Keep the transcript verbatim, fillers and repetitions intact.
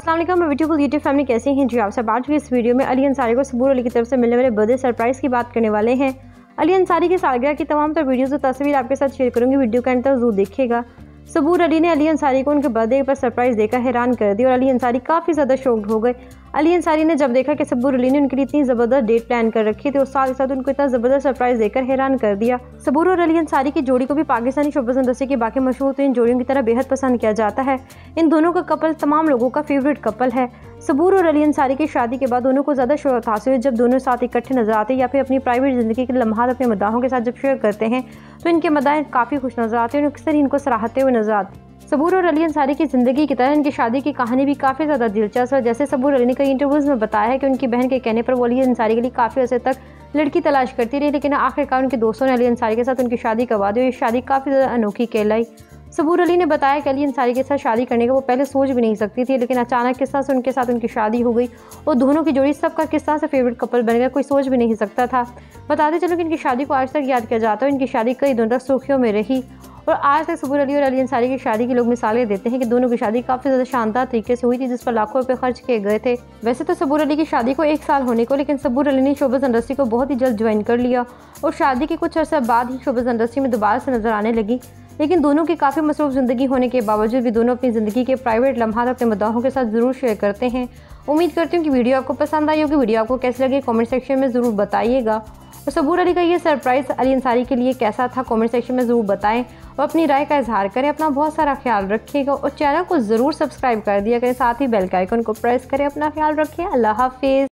अस्सलाम वालेकुम beautiful YouTube family, कैसे हैं जी आप सब। आज की इस वीडियो में अली अंसारी को सबूर अली की तरफ से मिलने वाले बर्थडे सरप्राइज़ की बात करने वाले हैं। अली अंसारी की सालगिरह की तमाम तर वीडियोज़ और तस्वीर आपके साथ शेयर करूंगी, वीडियो का अंत तक जरूर देखिएगा। सबूर अली ने अली अंसारी को उनके बर्थडे पर सरप्राइज़ देकर हैरान कर दिया और अली अंसारी काफ़ी ज़्यादा शॉक्ड हो गए। अली अंसारी ने जब देखा कि सबूर अली ने उनके लिए इतनी ज़बरदस्त डेट प्लान कर रखी थी और साथ ही साथ उनको इतना ज़बरदस्त सरप्राइज़ देकर हैरान कर दिया। सबूर और अली अंसारी की जोड़ी को भी पाकिस्तानी शोबज़ इंडस्ट्री की बाकी मशहूर तरीन जोड़ियों की तरह बेहद पसंद किया जाता है। इन दोनों का कपल तमाम लोगों का फेवरेट कपल है। सबूर और अली अंसारी की शादी के बाद दोनों को ज़्यादा शोहरत हासिल हुई जब दोनों साथ इकट्ठे नजर आते या फिर अपनी प्राइवेट ज़िंदगी के लम्हात अपने मदाहों के साथ जब शेयर करते हैं तो इनके मदाएं काफ़ी खुश नजर आते हैं और अक्सर इनको सराहते हुए नजर आते हैं। सबूर और अली अंसारी की ज़िंदगी की तरह इनकी शादी की कहानी भी काफ़ी ज़्यादा दिलचस्प है। जैसे सबूर अली ने कई इंटरव्यूज़ में बताया है कि उनकी बहन के कहने पर वो अली अंसारी के लिए काफ़ी अर्से तक लड़की तलाश करती रही, लेकिन आखिरकार उनके दोस्तों ने अली अंसारी के साथ उनकी शादी करवा दी और ये शादी काफ़ी ज़्यादा अनोखी कहलाई। सबूर अली ने बताया कि अली अंसारी के साथ शादी करने का वो पहले सोच भी नहीं सकती थी, लेकिन अचानक किस तरह से उनके साथ उनकी शादी हो गई और दोनों की जोड़ी सबका किस तरह से फेवरेट कपल बन गया, कोई सोच भी नहीं सकता था। बताते चलो कि इनकी शादी को आज तक याद किया जाता है। इनकी शादी कई दिनों तक सुर्खियों में रही और आज तक सबूर अली और अली अंसारी की शादी की लोग मिसालें देते हैं कि दोनों की शादी काफ़ी ज़्यादा शानदार तरीके से हुई थी, जिस पर लाखों रुपए खर्च किए गए थे। वैसे तो सबूर अली की शादी को एक साल होने को, लेकिन सबूर अली ने शोबज़ इंडस्ट्री को बहुत ही जल्द ज्वाइन कर लिया और शादी के कुछ अर्सा बाद ही शोबज़ इंडस्ट्री में दोबारा से नजर आने लगी। लेकिन दोनों की काफ़ी मसरूफ ज़िंदगी होने के बावजूद भी दोनों अपनी ज़िंदगी के प्राइवेट लम्हात अपने मदाहों के साथ ज़रूर शेयर करते हैं। उम्मीद करती हूँ कि वीडियो आपको पसंद आई होगी। वीडियो आपको कैसे लगे कमेंट सेक्शन में ज़रूर बताइएगा और सबूर अली का ये सरप्राइज़ अली अंसारी के लिए कैसा था कमेंट सेक्शन में ज़रूर बताएं और अपनी राय का इजहार करें। अपना बहुत सारा ख्याल रखिएगा और चैनल को ज़रूर सब्सक्राइब कर दिया करें, साथ ही बेल के आइकन को प्रेस करें। अपना ख्याल रखें। अल्लाह हाफिज़।